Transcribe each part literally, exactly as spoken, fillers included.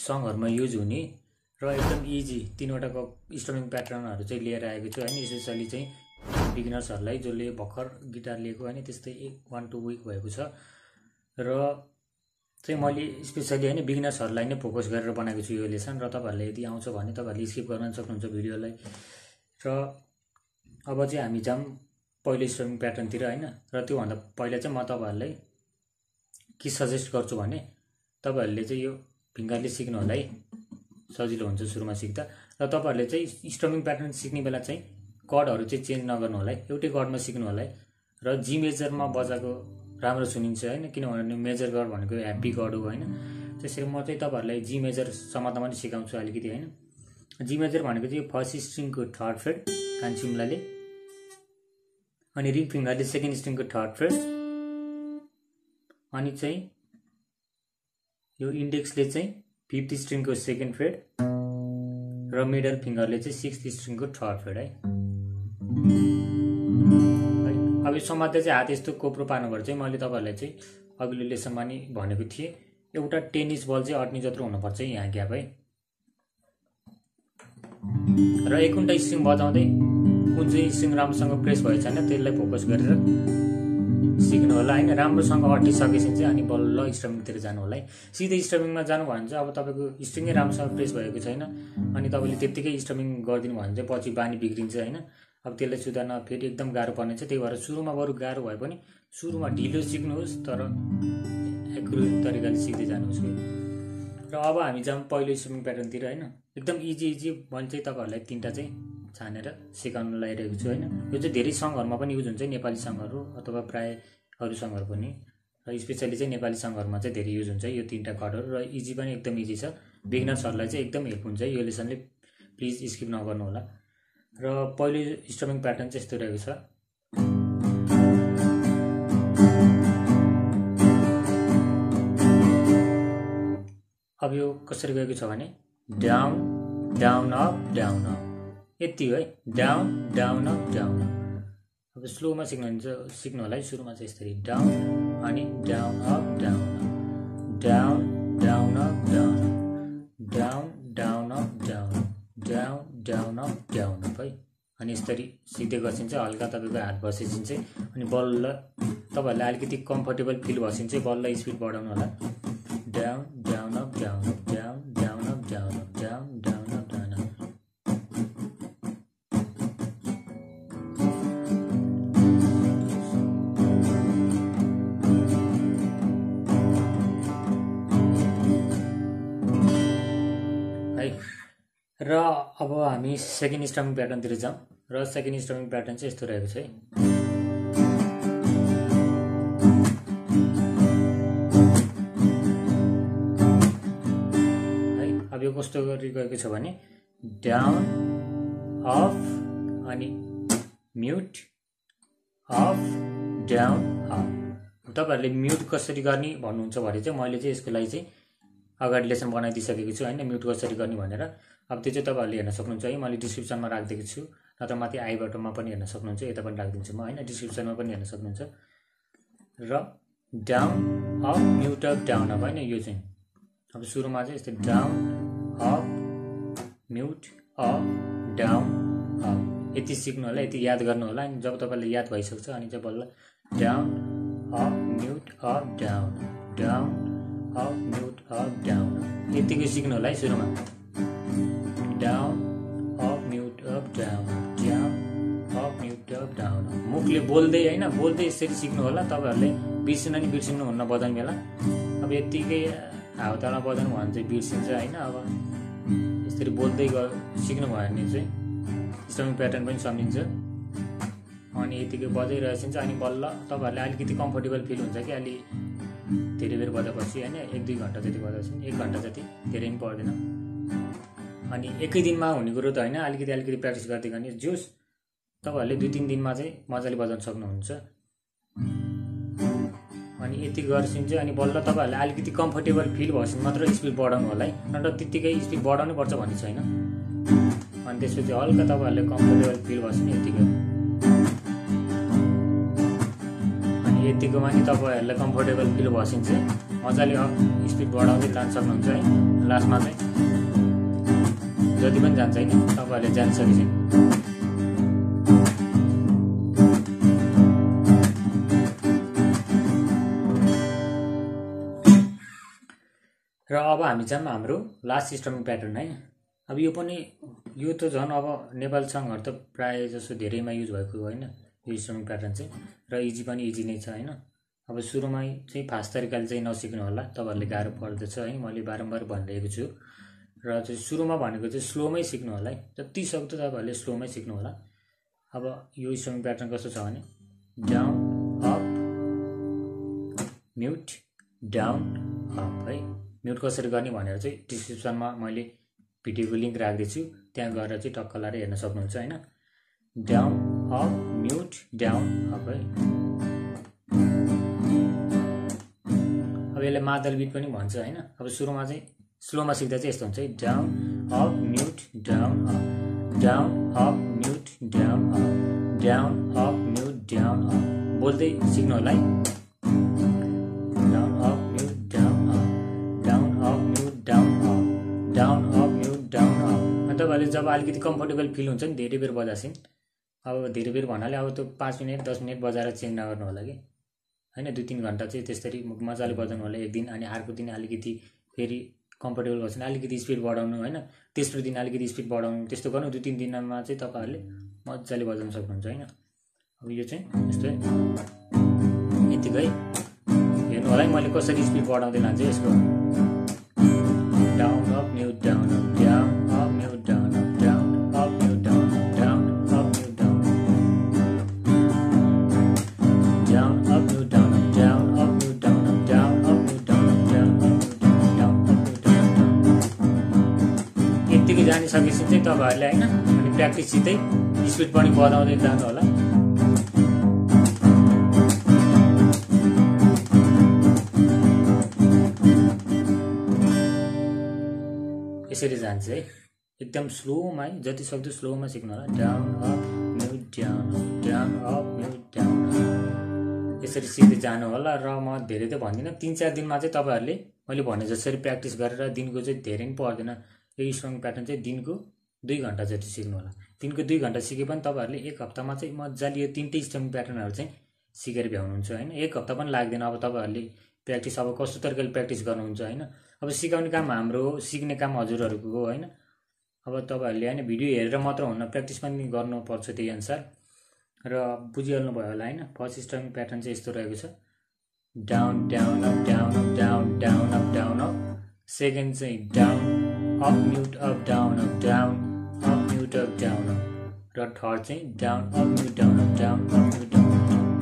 सङहरुमा use हुने र एकदम इजी तीनवटाको स्ट्रमिङ प्याटर्नहरु चाहिँ लिएर आएको छु हैन। स्पेशली चाहिँ बिगिनर्सहरुलाई जसले भर्खर गिटार लिएको हैन त्यस्तै एक वन टू विक भएको छ र चाहिँ मैले स्पेशली हैन बिगिनर्सहरुलाई नै फोकस गरेर बनाएको छु यो लेसन र तपाईहरुले यदि आउँछ भने तपाईहरुले स्किप गर्न सक्नुहुन्छ भिडियोलाई। र अब चाहिँ हामी जाम पहिलो स्ट्रमिङ प्याटर्नतिर हैन। र त्यो भन्दा पहिला चाहिँ म तपाईहरुलाई के सजेस्ट गर्छु भने तपाईहरुले चाहिँ यो फिंगरले सिक्नु होला है, सजिलो हुन्छ सुरुमा सिक्दा। र तपाईहरुले चाहिँ स्ट्रमिङ प्याटर्न सिक्ने बेला चाहिँ कर्डहरु चाहिँ चेन्ज नगर्नु होला है, एउटै कर्डमा सिक्नु होला है। र जी मेजरमा बजाको राम्रो सुनिन्छ हैन, किनभने मेजर कर्ड भनेको ह्याप्पी कर्ड हो हैन। त्यसैले म चाहिँ तपाईहरुलाई जी मेजर सम्ममा पनि सिकाउँछु अलिकति हैन। जी मेजर भनेको चाहिँ फर्स्ट स्ट्रिङको थर्ड फ्रेट कान्छिमलाले, अनि रिङ फिंगरले सेकेन्ड स्ट्रिङको थर्ड फ्रेट, अनि चाहिँ यो इन्डेक्सले चाहिँ फिफ्थ स्ट्रिङको सेकेन्ड फ्रेट र मिडल फिंगरले चाहिँ सिक्स्थ स्ट्रिङको थर्ड फ्रेट है। अब यो समात्दै चाहिँ हात यस्तो कोप्रो पार्नुपर्छ चाहिँ मैले तपाईहरुलाई चाहिँ अघिल्लो लेसनमा नि भनेको थिएँ एउटा टेनिस बल चाहिँ अट्ने जत्रो हुनुपर्छ यहाँ ग्याप है। र एकउन्टा स्ट्रिङ बजाउँदै कुन चाहिँ स्ट्रिङ राम्रोसँग प्रेस भएको छैन त्यसलाई फोकस गरेर सिक्नु होला हैन। राम्रोसँग अटिसकेपछि चाहिँ अनि बल्ल स्ट्रमिङतिर जानु होला है। सिधै स्ट्रमिङमा जानु भयो भने चाहिँ अब तपाईको स्ट्रिङै राम्रोसँग प्रेस भएको छैन अनि तपाईले त्यतिकै स्ट्रमिङ गर्दिनु भयो भने चाहिँ पछि बानी बिग्रिन्छ हैन। अब त्यसलाई सुधार्न फेरि एकदम गाह्रो पर्नेछ। त्यही भएर सुरुमा बरु गाह्रो भए पनि सुरुमा ढिलो सिक्नुहोस् तर एक्युरेट तरिकाले सिक्दै जानुहोस् है। र अब हामी जाम पहिलो स्ट्रमिङ प्याटर्नतिर हैन। एकदम इजी इजी मैले चाहिँ तपाईहरुलाई तीनटा चाहिँ छानेर सिकाउन लागिरहेको छु हैन। यो चाहिँ धेरै सङहरुमा पनि युज हुन्छ, नेपाली सङहरु अथवा प्राय अरु सङहरु पनि, र स्पेशली चाहिँ नेपाली सङहरुमा चाहिँ धेरै युज हुन्छ यो तीनटा कर्डहरु। र इजी पनि एकदम इजी छ, बिगिनर्सहरुलाई चाहिँ एकदम हेल्प हुन्छ यो लेसनले, प्लिज स्किप नगर्नु होला। र पहिलो स्ट्रमिङ प्याटर्न चाहिँ यस्तो रहेको छ। अब यो कसरी गएको छ भने down down up down up यति हो है, down down up down up. अब स्लोमा सिक्नु हुन्छ सिक्नु होला है। सुरुमा चाहिँ यसरी डाउन अनि down up down up, down down up down up, down down up down up, down down up down up है। अनि यसरी सिक्दै गर्छिन् चाहिँ हल्का तपाईको हात बसेछिन् चाहिँ अनि बल्ल तपाईहरुलाई अलिकति कम्फर्टेबल फिल भएछिन् चाहिँ बल्ल स्पिड बढाउनु होला। Down down up down up, down down up down up, down down up down up. र अब हामी सेकेन्ड स्ट्रमिङ प्याटर्नतिर जाउँ। र सेकेन्ड स्ट्रमिङ प्याटर्न चाहिँ यस्तो रहेको छ है। है अब यो कस्तो गरी गएको छ भने डाउन अफ अनि म्युट अफ डाउन अफ। तपाईहरुले म्युट कसरी गर्ने भन्नुहुन्छ भने चाहिँ मैले चाहिँ यसको लागि चाहिँ अगाडि लेसन बनाइदिसकेको छु हैन, म्युट कसरी गर्ने भनेर। अब त्यो चाहिँ तपाईहरुले हेर्न सक्नुहुन्छ है, मैले डिस्क्रिप्सनमा राखिदिएको छु, नत्र माथि आई बटनमा पनि हेर्न सक्नुहुन्छ, यता पनि राखिदिन्छु म हैन, डिस्क्रिप्सनमा पनि हेर्न सक्नुहुन्छ। र down up mute up down up हैन यो चाहिँ। अब सुरुमा चाहिँ यस्तो down up mute up down up यति सिक्नु होला, यति याद गर्नु होला। अनि जब तपाईहरुले याद भइसक्छ अनि चाहिँ बल्ल down up mute up down, down up mute up down यतिकै सिक्नु होला है सुरुमा। Down up mute up down, down up mute up down. मुखले बोल्दै हैन, बोल्दै यसरी सिक्नु होला। तपाईहरुले बिर्सिन नि बिर्सिनु हुन्न बजाउने बेला। अब यतिकै हाउताला बजाउनु भने चाहिँ बिर्सिन्छ हैन। अब यसरी बोल्दै सिक्नु भयो भने चाहिँ स्ट्रमिङ प्याटर्न पनि सम्झिन्छ। अनि यतिकै बजाइरहेछ अनि बल्ल तपाईहरुले अलिकति कम्फर्टेबल फिल हुन्छ कि अलि धेरै बेर बजाएपछि हैन, एक दुई घण्टा जति बजाएपछि, एक घण्टा जति धेरै पनि पर्दैन। अनि एकै दिनमा हुने कुरो त हैन, अलिकति अलिकति प्र्याक्टिस गर्दै गर्ने जोस तपाईहरुले दुई तीन दिनमा चाहिँ मजाले बजाउन सक्नुहुन्छ। अनि यति गर्छिन् चाहिँ अनि बल्ल तपाईहरुले अलिकति कम्फर्टेबल फिल भएपछि मात्र स्पिड बढाउनु होला है, नत्र त्यतिकै स्पिड बढाउनै पर्छ भन्ने छैन। अनि त्यसपछि हल्का तपाईँहरूले कम्फर्टेबल फिल गर्छ नि यतिकै। अनि यतिकोमा नि तपाईँहरूलाई कम्फोर्टेबल फिल भएपछि चाहिँ मजाले स्पिड बढाउँदै लान सक्नुहुन्छ है। लास्टमा चाहिँ जति पनि जान्छ होइन तपाईँहरूले जानिसकेपछि र अब हामी जाऊँ हाम्रो लास्ट स्ट्रमिङ प्याटर्न है। अब यो पनि यो त झन् अब नेपाल सङ्गहरू त प्रायः जसो धेरैमा युज भएको होइन यो स्ट्रमिङ प्याटर्न चाहिँ, र इजी पनि इजी नै छ होइन। अब सुरुमै चाहिँ फास्ट तरिकाले चाहिँ नसिक्नु होला, तपाईँहरूले गाह्रो पर्दछ है, मैले बारम्बार भनिरहेको छु। र चाहिँ सुरुमा भनेको चाहिँ स्लोमै सिक्नु होला है, जति सक्दो तपाईँहरूले स्लोमै सिक्नु होला। अब यो स्ट्रमिङ प्याटर्न कस्तो छ भने down up mute down up है। म्युट कसरी गर्ने भनेर चाहिँ डिस्क्रिप्सनमा मैले भिडियोको लिङ्क राख्दैछु, त्यहाँ गएर चाहिँ टक्क लाएर हेर्न सक्नुहुन्छ होइन। Down up mute down up है। अब यसलाई मादल बिट पनि भन्छ होइन। अब सुरुमा चाहिँ स्लोमा सिक्दा चाहिँ यस्तो हुन्छ है, down up mute down up down up mute down up down up mute down up बोल्दै सिक्नु होला है। Down up mute down up down up mute down up down up mute down up. अनि तपाईँहरूले जब अलिकति कम्फोर्टेबल फिल हुन्छ नि धेरै बेर बजाएपछि, अब धेरै बेर भन्नाले अब त्यो पाँच मिनट दस मिनट बजाएर चेन्ज नगर्नु होला कि होइन। दुई तिन घन्टा चाहिँ त्यसरी मजाले बजाउनु होला एक दिन, अनि अर्को दिन अलिकति फेरि कम्फोर्टेबल भएछ भने अलिकति स्पिड बढाउनु होइन, तेस्रो दिन अलिकति स्पिड बढाउनु, त्यस्तो गर्नु। दुई तिन दिनमा चाहिँ तपाईँहरूले मजाले बजाउन सक्नुहुन्छ होइन। अब यो चाहिँ यस्तै यतिकै हेर्नु होला है मैले कसरी स्पिड बढाउँदै लान्छु यसको। Down up mute down up down up mute down up down up mute down up down up mute down down up mute down up down up mute down up down up mute down up down up mute down up mute down. यतिकै जानिसकेपछि चाहिँ तपाईँहरूले होइन अनि प्र्याक्टिससितै speed पनि बढाउँदै जानु होला। यसरी जान्छ है एकदम स्लोमा है, जति सक्दो स्लोमा सिक्नु होला। Down up mute down up down up mute down up यसरी सिक्दै जानु होला। र म धेरै त भन्दिनँ, तिन चार दिनमा चाहिँ तपाईँहरूले मैले भने जसरी प्र्याक्टिस गरेर दिनको चाहिँ धेरै पनि पर्दैन। यो स्ट्रमिङ प्याटर्न चाहिँ दिनको दुई घन्टा जति सिक्नु होला। दिनको दुई घन्टा सिके पनि तपाईँहरूले एक हप्तामा चाहिँ मजाले यो तिनटै स्ट्रमिङ प्याटर्नहरू चाहिँ सिकेर भ्याउनुहुन्छ होइन। एक हप्ता पनि लाग्दैन। अब तपाईँहरूले प्र्याक्टिस अब कस्तो तरिकाले प्र्याक्टिस गर्नुहुन्छ होइन। अब सिकाउने काम हाम्रो हो, सिक्ने काम हजुरहरूको हो होइन। अब तपाईँहरूले होइन भिडियो हेरेर मात्र हुन्न, प्र्याक्टिस पनि गर्नुपर्छ त्यही अनुसार। र बुझिहाल्नु भयो होला होइन। फर्स्ट स्ट्रमिङ प्याटर्न चाहिँ यस्तो रहेको छ, down down up down up down down up down up. Second चाहिँ down up mute up down up down up mute up down up. र थर्ड चाहिँ down up mute down up down up mute down up.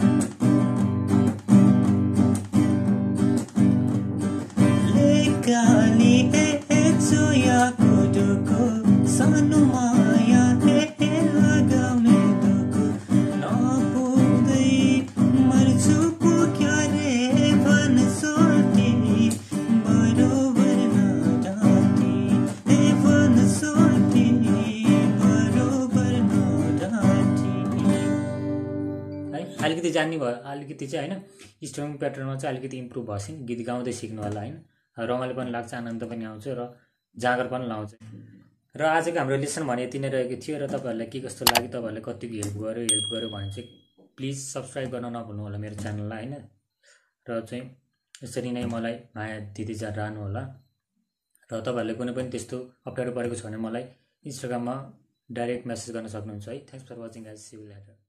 अलिकति जान्ने भयो अलिकति चाहिँ होइन storming प्याटर्नमा चाहिँ अलिकति इम्प्रुभ भएपछि गीत गाउँदै सिक्नु होला होइन। रमाइलो पनि लाग्छ, आनन्द पनि आउँछ र जाँगर पनि लाउँछ। र आजको हाम्रो लेसन भने यति नै रहेको थियो। र तपाईँहरूलाई के कस्तो लाग्यो, तपाईँहरूले कतिको हेल्प गर्यो हेल्प गर्यो भने चाहिँ प्लिज सब्सक्राइब गर्न नभुल्नु होला मेरो च्यानललाई होइन। र चाहिँ यसरी नै मलाई माया दिँदै जा रहनु होला। र तपाईँहरूले कुनै पनि त्यस्तो अप्ठ्यारो परेको छ भने मलाई इन्स्टाग्राममा डाइरेक्ट मेसेज गर्न सक्नुहुन्छ है। Thanks for watching guys, see you letter.